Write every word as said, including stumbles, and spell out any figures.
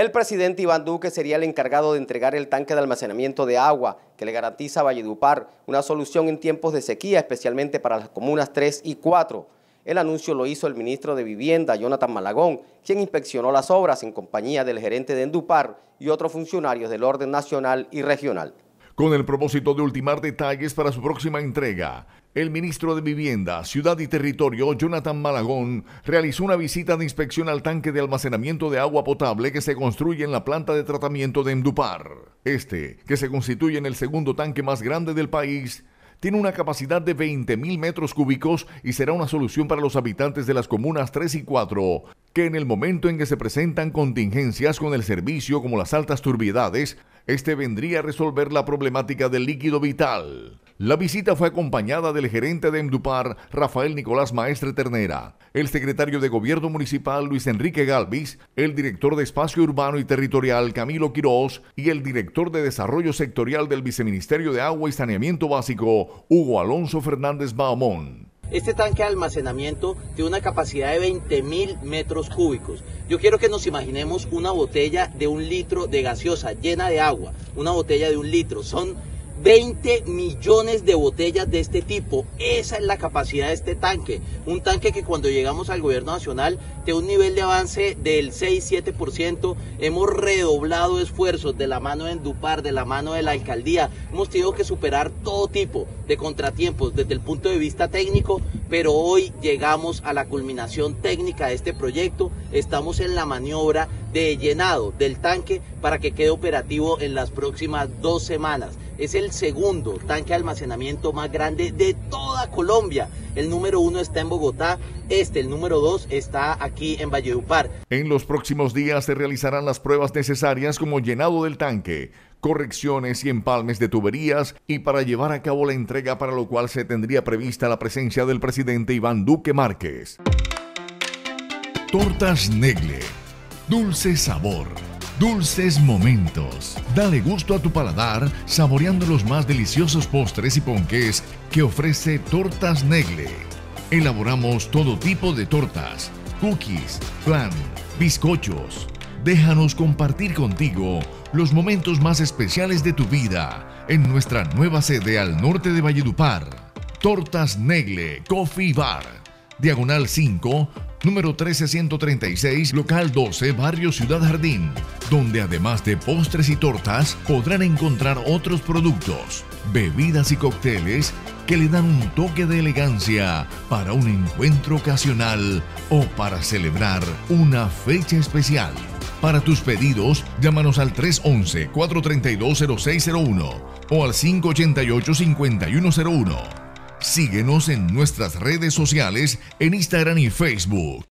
El presidente Iván Duque sería el encargado de entregar el tanque de almacenamiento de agua que le garantiza a Valledupar una solución en tiempos de sequía, especialmente para las comunas tres y cuatro. El anuncio lo hizo el ministro de Vivienda, Jonathan Malagón, quien inspeccionó las obras en compañía del gerente de Endupar y otros funcionarios del orden nacional y regional. Con el propósito de ultimar detalles para su próxima entrega, el ministro de Vivienda, Ciudad y Territorio, Jonathan Malagón, realizó una visita de inspección al tanque de almacenamiento de agua potable que se construye en la planta de tratamiento de Endupar. Este, que se constituye en el segundo tanque más grande del país, tiene una capacidad de veinte mil metros cúbicos y será una solución para los habitantes de las comunas tres y cuatro, que en el momento en que se presentan contingencias con el servicio como las altas turbiedades, este vendría a resolver la problemática del líquido vital. La visita fue acompañada del gerente de Endupar, Rafael Nicolás Maestre Ternera, el secretario de Gobierno Municipal, Luis Enrique Galvis, el director de Espacio Urbano y Territorial, Camilo Quiroz, y el director de Desarrollo Sectorial del Viceministerio de Agua y Saneamiento Básico, Hugo Alonso Fernández Bahamón. Este tanque de almacenamiento tiene una capacidad de veinte mil metros cúbicos. Yo quiero que nos imaginemos una botella de un litro de gaseosa llena de agua, una botella de un litro. Son veinte millones de botellas de este tipo. Esa es la capacidad de este tanque. Un tanque que cuando llegamos al gobierno nacional tiene un nivel de avance del seis a siete por ciento. Hemos redoblado esfuerzos de la mano de Endupar, de la mano de la alcaldía. Hemos tenido que superar todo tipo de contratiempos desde el punto de vista técnico, pero hoy llegamos a la culminación técnica de este proyecto. Estamos en la maniobra de llenado del tanque para que quede operativo en las próximas dos semanas. Es el segundo tanque de almacenamiento más grande de toda Colombia. El número uno está en Bogotá, este, el número dos, está aquí en Valledupar. En los próximos días se realizarán las pruebas necesarias como llenado del tanque, correcciones y empalmes de tuberías y para llevar a cabo la entrega, para lo cual se tendría prevista la presencia del presidente Iván Duque Márquez. Tortas Negle. Dulce sabor. Dulces momentos. Dale gusto a tu paladar saboreando los más deliciosos postres y ponqués que ofrece Tortas Negle. Elaboramos todo tipo de tortas, cookies, flan, bizcochos. Déjanos compartir contigo los momentos más especiales de tu vida en nuestra nueva sede al norte de Valledupar. Tortas Negle Coffee Bar, Diagonal cinco, número trece ciento treinta y seis, local doce, barrio Ciudad Jardín, donde además de postres y tortas podrán encontrar otros productos, bebidas y cócteles que le dan un toque de elegancia para un encuentro ocasional o para celebrar una fecha especial. Para tus pedidos, llámanos al tres once, cuatro treinta y dos, cero seis cero uno o al cinco ochenta y ocho, cincuenta y uno cero uno. Síguenos en nuestras redes sociales en Instagram y Facebook.